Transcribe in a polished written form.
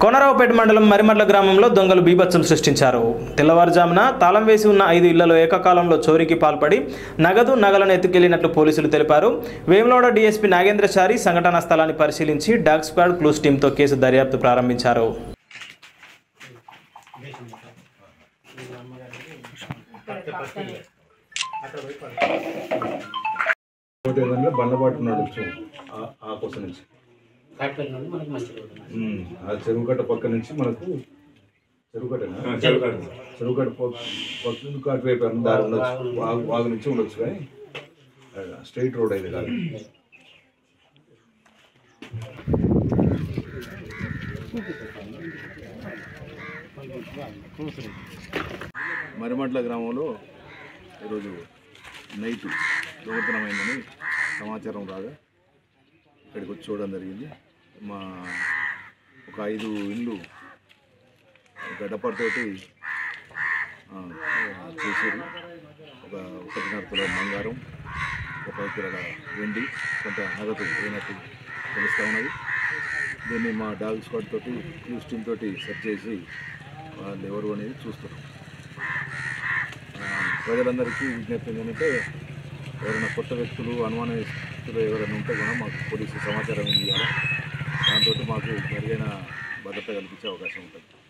కోనరావుపేట మండలం మరిమర్ల గ్రామంలో దొంగలు బీభత్సం సృష్టించారు. తెల్లవారుజామున తాళం వేసి ఉన్న 5 ఇళ్లలో ఏకకాలంలో చోరీకి పాల్పడి నగదు నగలను ఎత్తుకెళ్లినట్లు పోలీసులు తెలిపారు. వేములవాడ డీఎస్పీ నాగేంద్రచారి సంఘటనా స్థలాన్ని పరిశీలించి డాగ్ స్క్వాడ్ క్లూస్ టీంతో కేసు దర్యాప్తు ప్రారంభించారు. చెరువుకట్ట పక్క నుంచి మనకు చెరువుకట్ట పక్క అటువైపు దారి ఉండొచ్చు, వాగు నుంచి ఉండొచ్చు, కానీ స్ట్రైట్ రోడ్ అయితే కాదు. మరిమట్ల గ్రామంలో ఈరోజు నైట్ దొంగతనమైందని సమాచారం రాగా ఇక్కడికి వచ్చి చూడడం జరిగింది. మా ఒక 5 ఇళ్ళు గడ్డపడితోటి చేసారు. ఒక 1.5 తులం బంగారం, ఒక 10 కిలోల వెండి, కొంత నగదు పోయినట్టు తెలుస్తూ ఉన్నది. దీన్ని మా డాగ్ స్క్వాడ్ తోటి క్లూస్ టీమ్ తోటి సెర్చ్ చేసి వాళ్ళు ఎవరు అనేది చూస్తున్నాం. ప్రజలందరికీ విజ్ఞప్తి ఏంటంటే ఎవరైనా కొత్త వ్యక్తులు, అనుమాన వ్యక్తులు ఎవరైనా ఉంటే కూడా మాకు పోలీసు సమాచారం ఇవ్వాలి. దాంతో మాకు మెరుగైన భద్రత కల్పించే అవకాశం ఉంటుంది.